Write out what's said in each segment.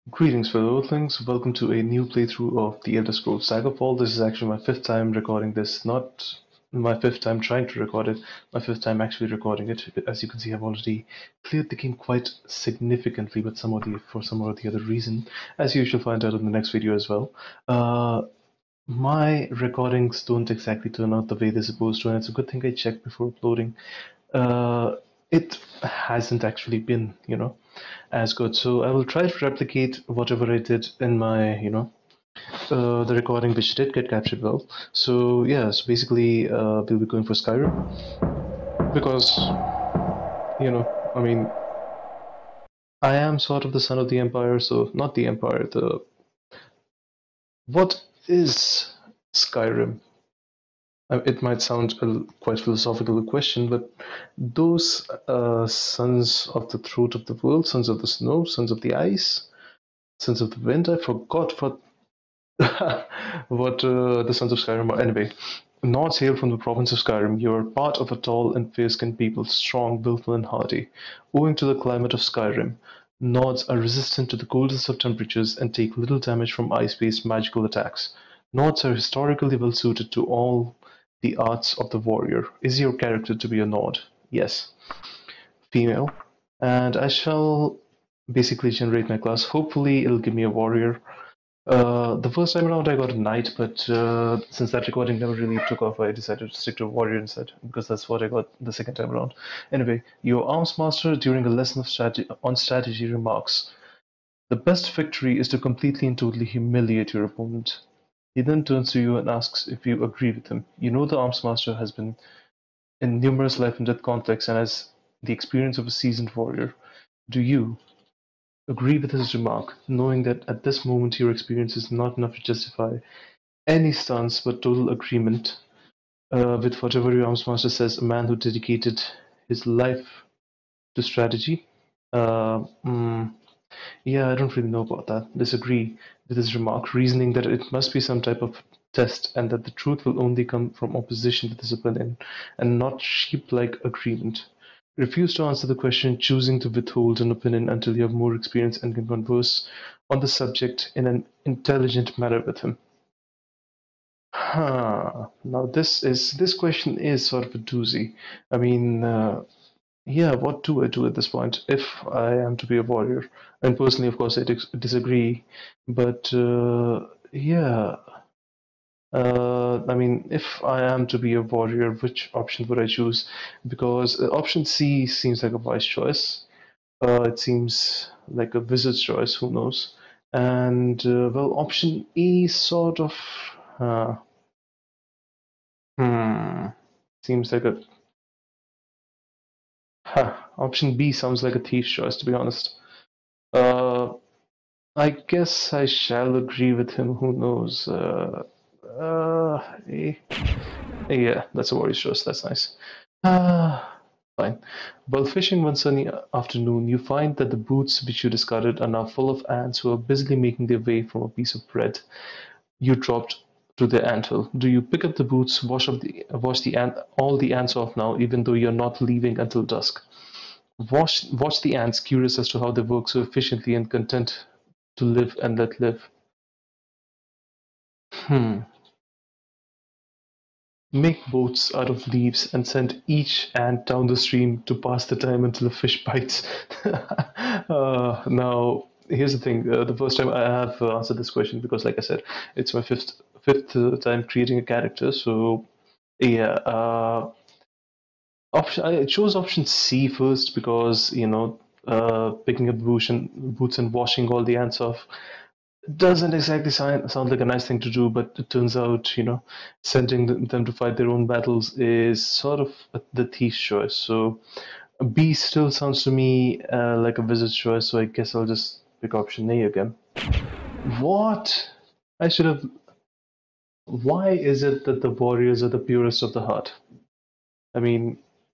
Greetings fellow Earthlings, welcome to a new playthrough of the Elder Scrolls Daggerfall. This is actually my fifth time recording this, not my fifth time trying to record it, my fifth time actually recording it. As you can see, I've already cleared the game quite significantly, but for some or the other reason, as you shall find out in the next video as well. My recordings don't exactly turn out the way they're supposed to, and it's a good thing I checked before uploading. It hasn't actually been, as good. So I will try to replicate whatever I did in my, the recording, which did get captured well. So yeah, so basically, we'll be going for Skyrim because, I mean, I am sort of the son of the Empire, so not the Empire. What is Skyrim? It might sound a quite philosophical question, but those sons of the throat of the world, sons of the snow, sons of the ice, sons of the wind, I forgot what what the sons of Skyrim are. Anyway, Nords hail from the province of Skyrim. You are part of a tall and fair-skinned people, strong, willful, and hardy. Owing to the climate of Skyrim, Nords are resistant to the coldest of temperatures and take little damage from ice-based magical attacks. Nords are historically well suited to all the arts of the warrior. Is your character to be a Nord? Yes. Female. And I shall basically generate my class. Hopefully it'll give me a warrior. The first time around I got a knight, but since that recording never really took off, I decided to stick to a warrior instead, because that's what I got the second time around. Anyway, your arms master during a lesson of strategy remarks, the best victory is to completely and totally humiliate your opponent. He then turns to you and asks if you agree with him. You know the arms master has been in numerous life and death conflicts and has the experience of a seasoned warrior. Do you agree with his remark, knowing that at this moment your experience is not enough to justify any stance but total agreement with whatever your arms master says, a man who dedicated his life to strategy? Uh, mm, yeah, I don't really know about that. Disagree with his remark, reasoning that it must be some type of test and that the truth will only come from opposition to this opinion and not sheep-like agreement. Refuse to answer the question, choosing to withhold an opinion until you have more experience and can converse on the subject in an intelligent manner with him. Now this question is sort of a doozy. I mean, yeah, what do I do at this point if I am to be a warrior? And personally, of course, I disagree. But yeah, I mean, if I am to be a warrior, which option would I choose? Because option C seems like a wise choice. It seems like a wizard's choice, who knows? And well, option E sort of uh, hmm, seems like a option B sounds like a thief's choice, to be honest. Uh, I guess I shall agree with him. Who knows? Eh, yeah, that's a warrior's choice. That's nice. Fine. While fishing one sunny afternoon, you find that the boots which you discarded are now full of ants who are busily making their way from a piece of bread you dropped to the anthill. Do you pick up the boots, wash all the ants off now, even though you're not leaving until dusk? Watch the ants, curious as to how they work so efficiently and content to live and let live. Hmm. Make boats out of leaves and send each ant down the stream to pass the time until a fish bites. Now, here's the thing. The first time I have answered this question because, like I said, it's my fifth time creating a character. So, yeah. I chose option C first because picking up boots and washing all the ants off doesn't exactly sound like a nice thing to do, but it turns out, sending them to fight their own battles is sort of the thief's choice. So B still sounds to me like a wizard's choice, so I guess I'll just pick option A again. What? I should have. Why is it that the warriors are the purest of the heart? I mean,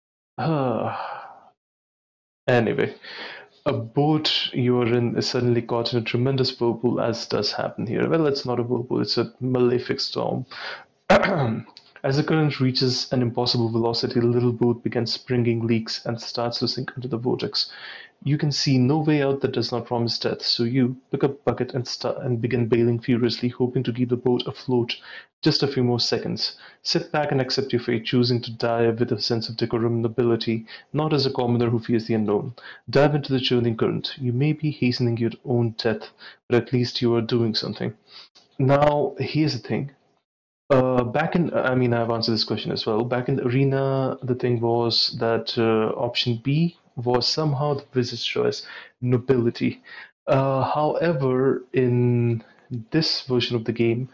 anyway. A boat you are in is suddenly caught in a tremendous whirlpool, as does happen here. Well, it's not a whirlpool, it's a malefic storm. As the current reaches an impossible velocity, the little boat begins springing leaks and starts to sink into the vortex. You can see no way out that does not promise death, so you pick up a bucket and begin bailing furiously, hoping to keep the boat afloat just a few more seconds. Sit back and accept your fate, choosing to die with a sense of decorum and nobility, not as a commoner who fears the unknown. Dive into the churning current. You may be hastening your own death, but at least you are doing something. Now, here's the thing. I've answered this question as well. Back in the arena, the thing was that option B was somehow the wizard's choice, nobility. However, in this version of the game,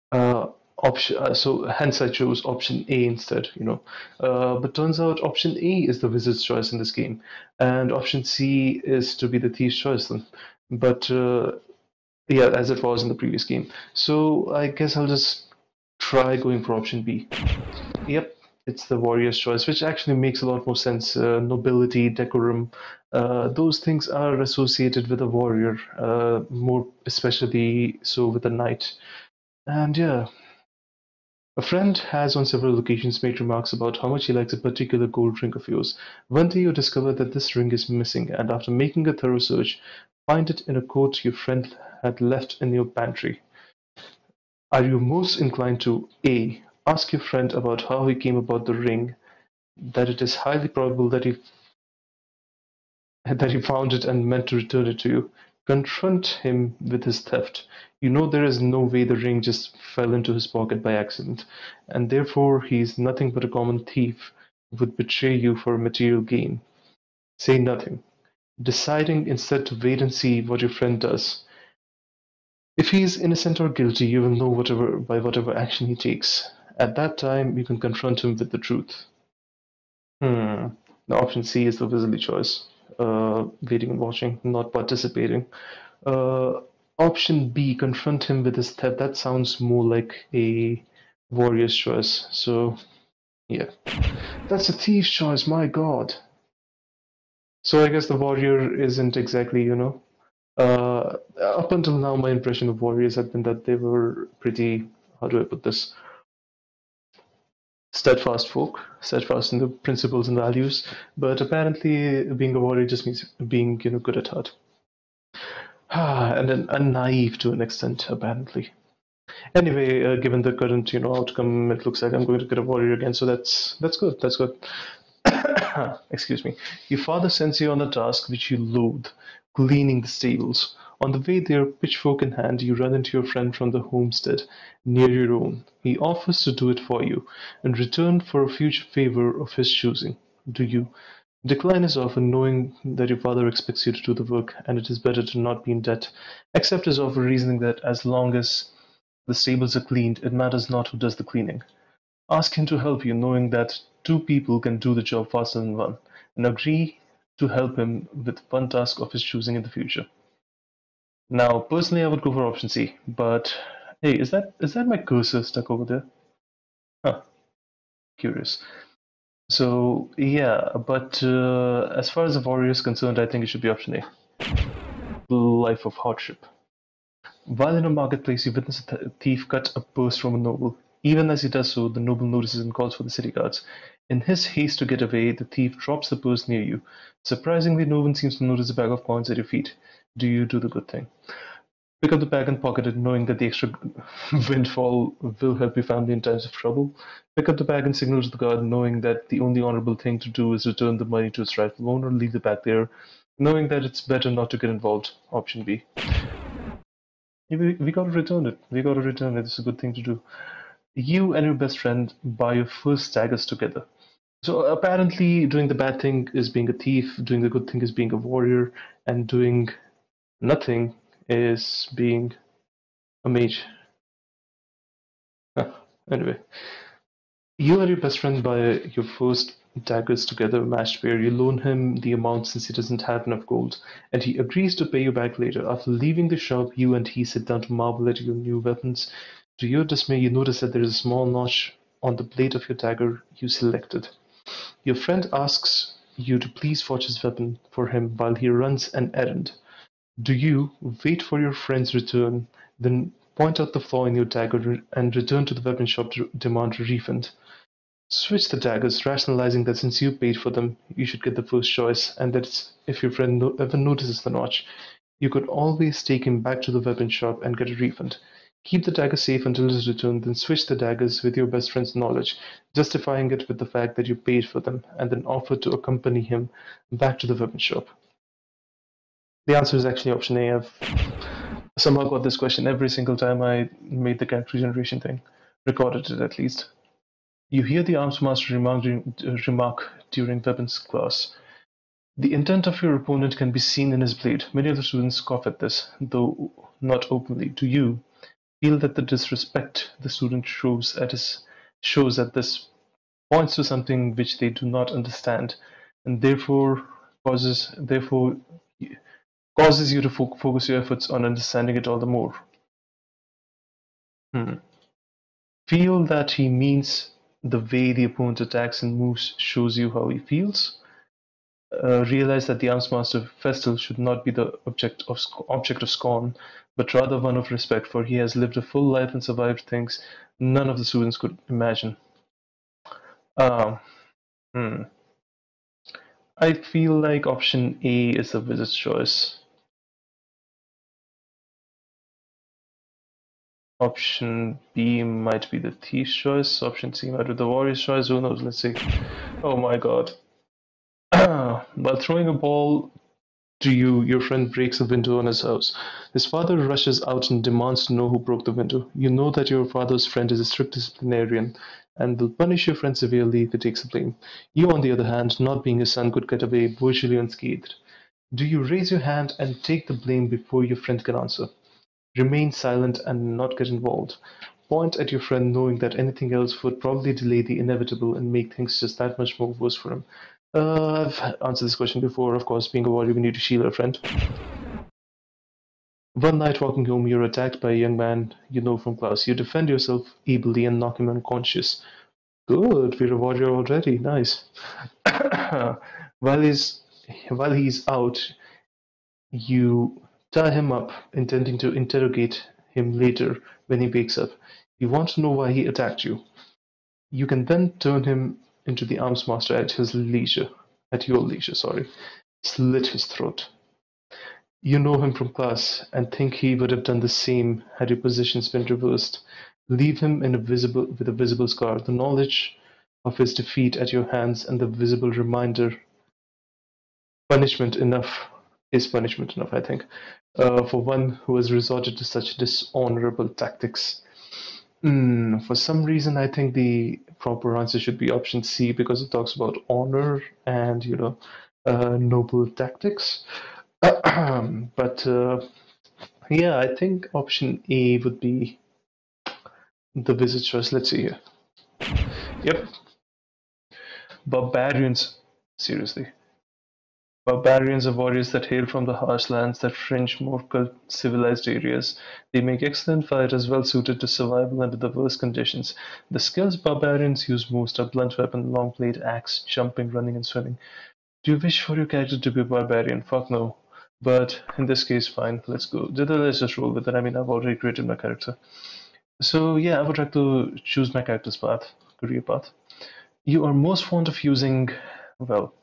so hence I chose option A instead. But turns out option A is the wizard's choice in this game, and option C is to be the thief's choice then. But yeah, as it was in the previous game. So I guess I'll just try going for option B. Yep, it's the warrior's choice, which actually makes a lot more sense. Nobility, decorum, those things are associated with a warrior, more especially so with a knight. And yeah, a friend has on several occasions made remarks about how much he likes a particular gold ring of yours. One day you discover that this ring is missing, and after making a thorough search, find it in a coat your friend had left in your pantry. Are you most inclined to A. Ask your friend about how he came about the ring, that it is highly probable that he found it and meant to return it to you? Confront him with his theft. You know there is no way the ring just fell into his pocket by accident, and therefore he is nothing but a common thief who would betray you for material gain. Say nothing, deciding instead to wait and see what your friend does. If he is innocent or guilty, you will know by whatever action he takes. At that time, you can confront him with the truth. Hmm. The option C is the wizardly choice. Waiting and watching, not participating. Uh, Option B, confront him with his theft. That sounds more like a warrior's choice. So, yeah. That's a thief's choice, my god. So I guess the warrior isn't exactly. Up until now, my impression of warriors had been that they were pretty, how do I put this, steadfast folk, steadfast in the principles and values. But apparently, being a warrior just means being good at heart. And then naive to an extent, apparently. Anyway, given the current outcome, it looks like I'm going to get a warrior again. So that's good. That's good. Excuse me. Your father sends you on a task which you loathe, cleaning the stables. On the way there, pitchfork in hand, you run into your friend from the homestead, near your own. He offers to do it for you, in return for a future favor of his choosing. Do you decline his offer, knowing that your father expects you to do the work, and it is better to not be in debt? Accept his offer, reasoning that as long as the stables are cleaned, it matters not who does the cleaning. Ask him to help you, knowing that two people can do the job faster than one, and agree to help him with one task of his choosing in the future. Now, personally, I would go for option C, but hey, is that my cursor stuck over there? Huh, curious. So yeah, but as far as the warrior is concerned, I think it should be option A. Life of hardship. While in a marketplace, you witness a thief cut a purse from a noble. Even as he does so, the noble notices and calls for the city guards. In his haste to get away, the thief drops the purse near you. Surprisingly, no one seems to notice a bag of coins at your feet. Do you do the good thing? Pick up the bag and pocket it, knowing that the extra windfall will help your family in times of trouble. Pick up the bag and signal to the guard, knowing that the only honorable thing to do is return the money to its rightful owner, leave the bag there, knowing that it's better not to get involved. Option B. We gotta return it. We gotta return it. It's a good thing to do. You and your best friend buy your first daggers together. So apparently, doing the bad thing is being a thief, doing the good thing is being a warrior, and doing nothing is being a mage. Anyway, you and your best friend buy your first daggers together, matched pair. You loan him the amount since he doesn't have enough gold, and he agrees to pay you back later. After leaving the shop, you and he sit down to marvel at your new weapons. To your dismay, you notice that there is a small notch on the blade of your dagger you selected. Your friend asks you to please forge his weapon for him while he runs an errand. Do you wait for your friend's return, then Point out the flaw in your dagger and return to the weapon shop to demand a refund. Switch the daggers, rationalizing that since you paid for them, you should get the first choice, and that if your friend ever notices the notch, you could always take him back to the weapon shop and get a refund. Keep the dagger safe until his return, then switch the daggers with your best friend's knowledge, justifying it with the fact that you paid for them, and then offer to accompany him back to the weapon shop. The answer is actually option A. I've somehow got this question every single time I made the character generation thing, recorded it at least. You hear the arms master remark during weapons class. The intent of your opponent can be seen in his blade. Many of the students scoff at this, though not openly. Do you feel that the disrespect the student shows at this points to something which they do not understand, and therefore causes you to focus your efforts on understanding it all the more? Hmm. Feel that he means the way the opponent attacks and moves shows you how he feels. Realize that the arms master Festal should not be the object of scorn, but rather one of respect, for he has lived a full life and survived things none of the students could imagine. Um, hmm. I feel like option A is the wizard's choice. Option B might be the thief's choice. Option C might be the warrior's choice. Who knows? Let's see. Oh my god. While throwing a ball to you, your friend breaks a window on his house. His father rushes out and demands to know who broke the window. You know that your father's friend is a strict disciplinarian and will punish your friend severely if he takes the blame. You, on the other hand, not being his son, could get away virtually unscathed. Do you raise your hand and take the blame before your friend can answer? Remain silent and not get involved. Point at your friend knowing that anything else would probably delay the inevitable and make things just that much more worse for him. I've answered this question before. Of course, being a warrior, we need to shield our friend. One night walking home, you're attacked by a young man you know from class. You defend yourself ably and knock him unconscious. Good, we're a warrior already. Nice. while he's while he's out, you tie him up, intending to interrogate him later when he wakes up. You want to know why he attacked you. You can then turn him into the arms master at your leisure, sorry. Slit his throat. You know him from class and think he would have done the same had your positions been reversed. Leave him with a visible scar. The knowledge of his defeat at your hands and the visible reminder punishment enough punishment enough, I think, for one who has resorted to such dishonorable tactics. For some reason, I think the proper answer should be option C because it talks about honor and noble tactics. But yeah, I think option A would be the wizard's choice. Let's see here. Yep, barbarians. Seriously. Barbarians are warriors that hail from the harsh lands that fringe more civilized areas. They make excellent fighters well suited to survival under the worst conditions. The skills barbarians use most are blunt weapon, long blade, axe, jumping, running, and swimming. Do you wish for your character to be a barbarian? Fuck no. But in this case, fine, let's go. Let's just roll with it. I mean, I've already created my character. So yeah, I would like to choose my character's path, career path. You are most fond of using, well,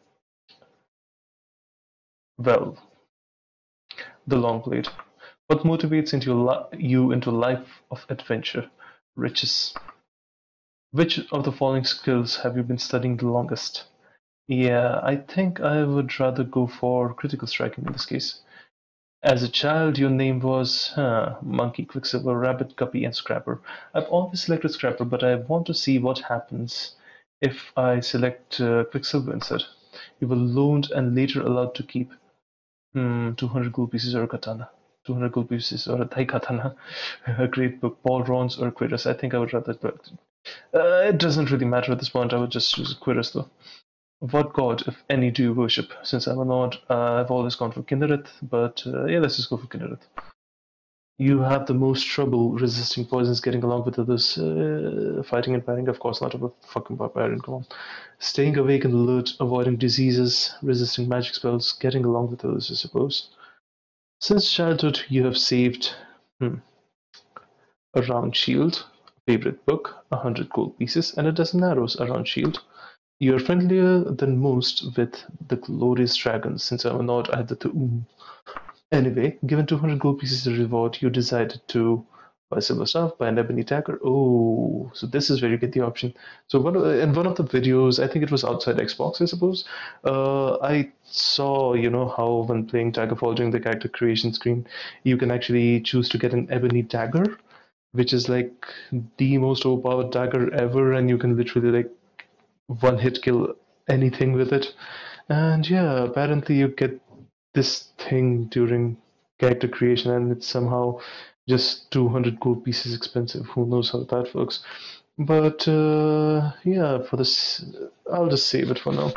well, the long blade. What motivates you into a life of adventure, riches? Which of the following skills have you been studying the longest? Yeah, I think I would rather go for critical striking in this case. As a child, your name was Monkey, Quicksilver, Rabbit, Guppy, and Scrapper. I've always selected Scrapper, but I want to see what happens if I select Quicksilver instead. You were loaned and later allowed to keep 200 gold pieces or a katana. 200 gold pieces or a Thai katana. A great book, Paul Rons or Quiris. I think I would rather. It doesn't really matter at this point. I would just choose Quiris though. What god, if any, do you worship? Since I'm a nod, I've always gone for Kinnereth, but yeah, let's just go for Kinnereth. You have the most trouble resisting poisons, getting along with others, fighting and fighting. Of course, not a fucking barbarian, come on. Staying awake and alert, avoiding diseases, resisting magic spells, getting along with others, I suppose. Since childhood, you have saved. Hmm. a round shield, favorite book, 100 gold pieces, and a dozen arrows, a round shield. You are friendlier than most with the glorious dragons. Since I'm not, I had the two. Anyway, given 200 gold pieces as a reward, you decided to buy silver staff, buy an ebony dagger. Oh, so this is where you get the option. So in one of the videos, I think it was outside Xbox, I suppose, I saw, how when playing Daggerfall during the character creation screen, you can actually choose to get an ebony dagger, which is like the most overpowered dagger ever, and you can literally like one hit kill anything with it. And yeah, apparently you get this thing during character creation, and it's somehow just 200 gold pieces expensive. Who knows how that works? But yeah, for this, I'll just save it for now.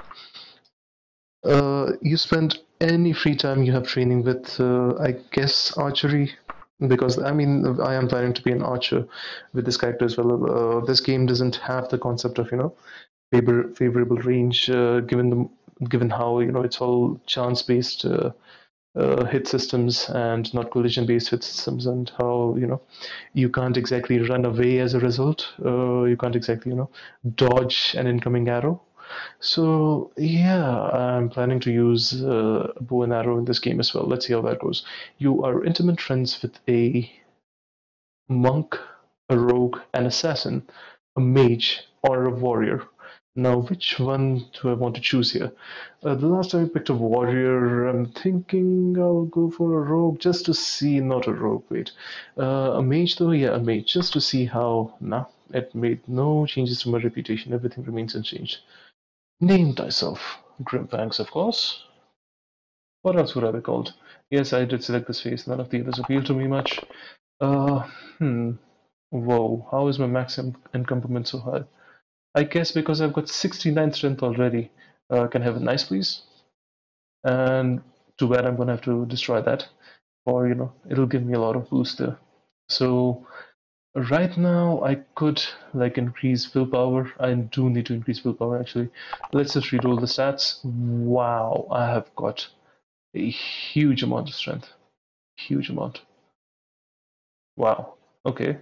You spend any free time you have training with, I guess, archery, because I mean, I am planning to be an archer with this character as well. This game doesn't have the concept of favorable range, given how it's all chance based hit systems and not collision based hit systems, and how you can't exactly run away as a result. You can't exactly dodge an incoming arrow. So yeah, I'm planning to use bow and arrow in this game as well. Let's see how that goes. You are intimate friends with a monk, a rogue, an assassin, a mage, or a warrior. Now, which one do I want to choose here? The last time I picked a warrior, I'm thinking I'll go for a rogue just to see, not a rogue, wait. A mage though, yeah, a mage, just to see how, nah, it made no changes to my reputation, everything remains unchanged. Name thyself. Grimfangs, of course. What else would I be called? Yes, I did select this face, none of the others appeal to me much. Uh, hmm. Whoa, how is my max encompassment so high? I guess because I've got 69 strength already. Can I have a nice please? And too bad I'm gonna have to destroy that, or it'll give me a lot of boost there. So right now I could like increase willpower. I do need to increase willpower actually. Let's just reroll the stats. Wow, I have got a huge amount of strength. Huge amount. Wow. Okay,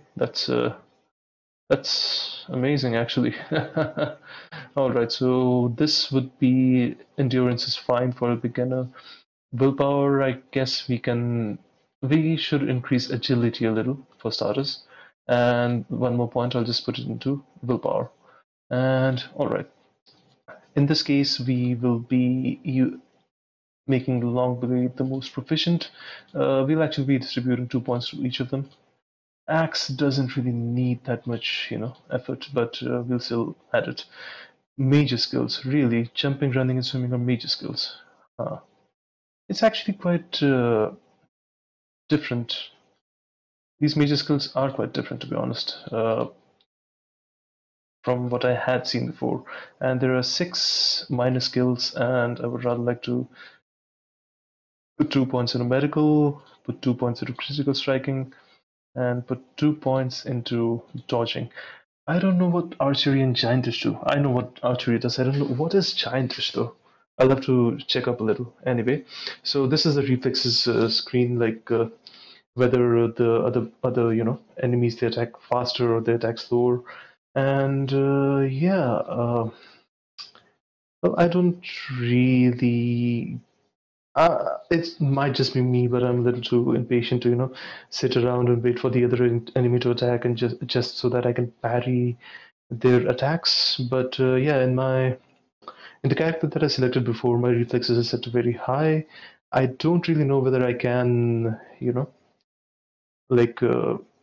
that's amazing, actually. All right, so this would be endurance is fine for a beginner. Willpower, I guess we should increase agility a little for starters. And one more point, I'll just put it into willpower. And all right, in this case, we will be making the long blade the most proficient. We'll actually be distributing 2 points to each of them. Axe doesn't really need that much, effort, but we'll still add it. Major skills, really, jumping, running, and swimming are major skills. It's actually quite different. These major skills are quite different, to be honest, from what I had seen before. And there are 6 minor skills, and I would rather like to put 2 points into medical, put 2 points into critical striking, and put 2 points into dodging. I don't know what archery and giantish do. I know what archery does. I don't know what is giantish though. I'll have to check up a little. Anyway, so this is the reflexes screen, like whether the other enemies they attack faster or they attack slower, and yeah. Well, I don't really. It might just be me, but I'm a little too impatient to, sit around and wait for the other enemy to attack and just so that I can parry their attacks. But yeah, in the character that I selected before, my reflexes are set to very high. I don't really know whether I can, like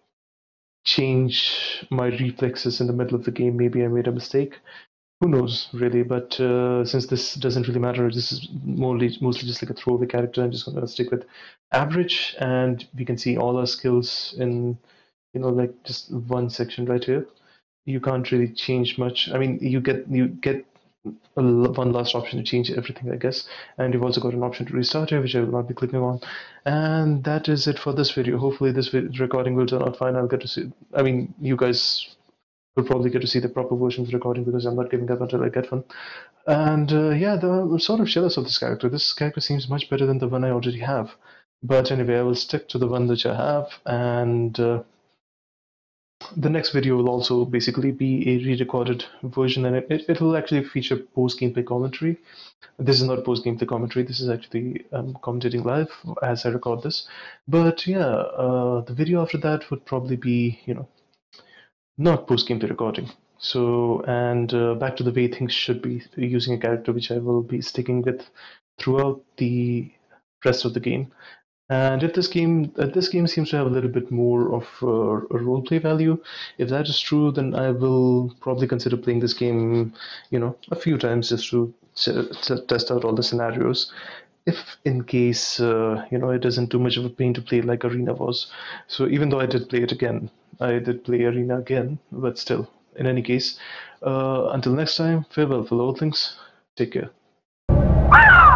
change my reflexes in the middle of the game. Maybe I made a mistake. Who knows, really? But since this doesn't really matter, this is mostly just like a throwaway character. I'm just gonna stick with average, and we can see all our skills in, like just one section right here. You can't really change much. I mean, you get one last option to change everything, I guess. And you've also got an option to restart here, which I will not be clicking on. And that is it for this video. Hopefully, this recording will turn out fine. I'll get to see. I mean, you guys will probably get to see the proper version of the recording because I'm not giving up until I get one. And yeah, I'm sort of jealous of this character. This character seems much better than the one I already have. But anyway, I will stick to the one which I have, and the next video will also basically be a re-recorded version, and it'll actually feature post-gameplay commentary. This is not post-gameplay commentary. This is actually commentating live as I record this. But yeah, the video after that would probably be, not post-gameplay recording. So, and back to the way things should be, using a character which I will be sticking with throughout the rest of the game. And if this game seems to have a little bit more of a roleplay value, if that is true, then I will probably consider playing this game, a few times just to test out all the scenarios. If in case it isn't too much of a pain to play like Arena was. So even though I did play Arena again, but still, in any case, until next time, farewell, fellow Earthlings. Take care.